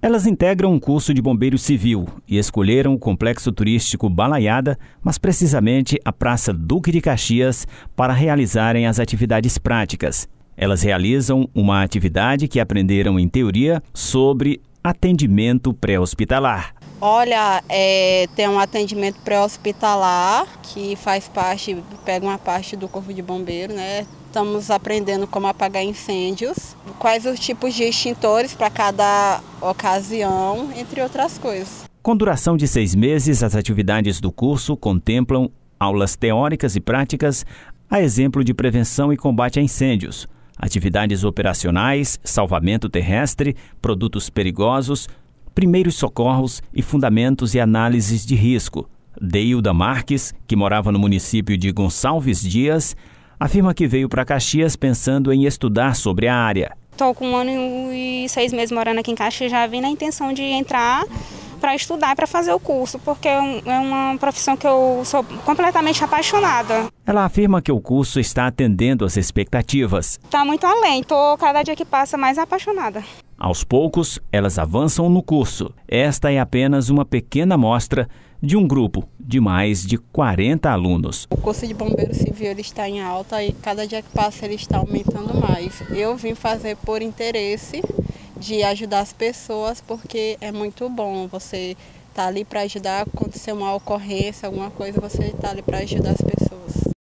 Elas integram um curso de bombeiro civil e escolheram o complexo turístico Balaiada, mas precisamente a Praça Duque de Caxias, para realizarem as atividades práticas. Elas realizam uma atividade que aprenderam em teoria sobre atendimento pré-hospitalar. Olha, tem um atendimento pré-hospitalar que pega uma parte do Corpo de Bombeiro, né? Estamos aprendendo como apagar incêndios, quais os tipos de extintores para cada ocasião, entre outras coisas. Com duração de 6 meses, as atividades do curso contemplam aulas teóricas e práticas, a exemplo de prevenção e combate a incêndios, atividades operacionais, salvamento terrestre, produtos perigosos, primeiros socorros e fundamentos e análises de risco. Deilda Marques, que morava no município de Gonçalves Dias, afirma que veio para Caxias pensando em estudar sobre a área. Estou com 1 ano e 6 meses morando aqui em Caxias, já vim na intenção de entrar para estudar e para fazer o curso, porque é uma profissão que eu sou completamente apaixonada. Ela afirma que o curso está atendendo às expectativas. Está muito além, estou cada dia que passa mais apaixonada. Aos poucos, elas avançam no curso. Esta é apenas uma pequena amostra de um grupo de mais de 40 alunos. O curso de bombeiro civil ele está em alta e cada dia que passa ele está aumentando mais. Eu vim fazer por interesse de ajudar as pessoas, porque é muito bom você estar ali para ajudar, acontecer uma ocorrência, alguma coisa, você está ali para ajudar as pessoas.